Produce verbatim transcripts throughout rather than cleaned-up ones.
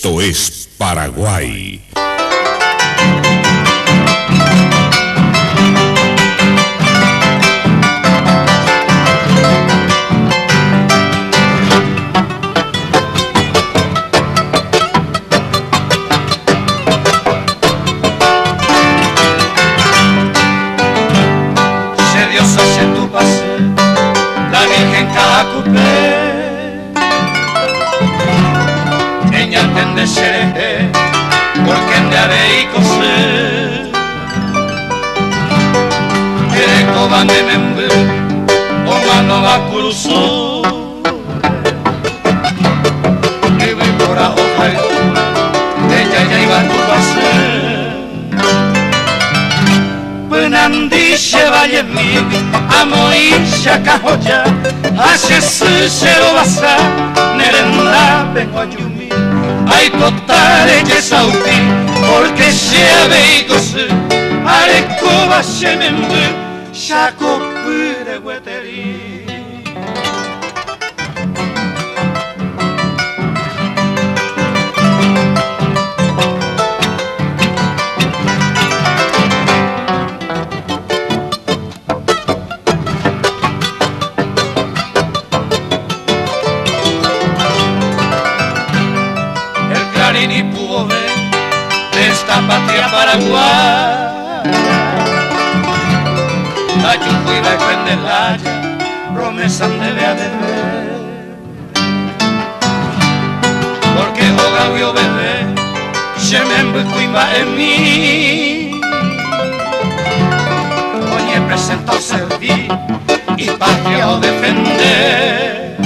Esto es Paraguay. Se Dios hace Tupasy, la Virgen Cacupé. Entiende ser porque en de haré cosé que coban de membre o mano va cruzó y vi por a hoja ella ya iba a Tupasy penandi se vaya mi amoisha cajoya hace su cero basa nerenda vengo a yumi. Ay, total, ella es auti, porque se aveicos, arecoba se membre, saco pure hueteri. Ni pudo ver de esta patria Paraguay. La yuju iba a prenderla ya, promesa debe a beber. Porque hoga vio bebé, se me embucuimba en mí. Oye, presenta o servir y patria o defender.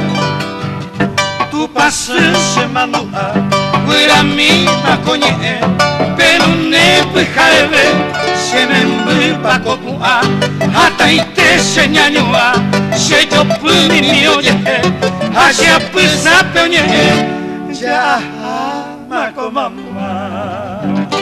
Tupasy se manua. Fuera mi macoñe, pero ne pujarebe, se me embupa copua, hasta y te señañoa, se yo puni mi oye, hacia pisa peoñe, ya maco mamá.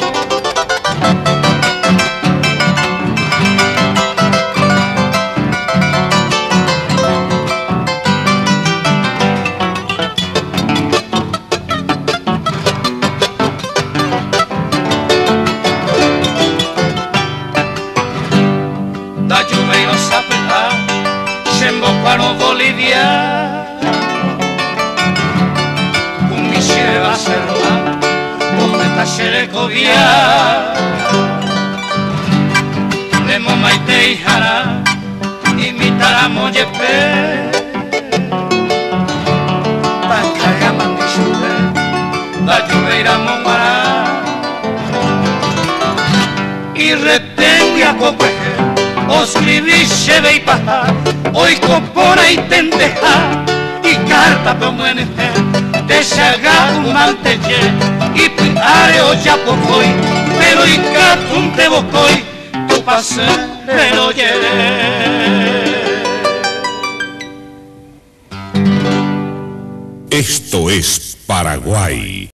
Para Bolivia, con mi lleva cerrada, con esta xerecovia, de momaite y jara, imitar a moyepe, pa' cagaman de chuve, la lluveira momara, y retende a copeje. Oscribí, lleve y paja, hoy copora y tendeja, y carta peomene, deshaga un mantelle, y piare o ya pocoy, pero y catum te bocoy, Tupasy pero lleve. Esto es Paraguay.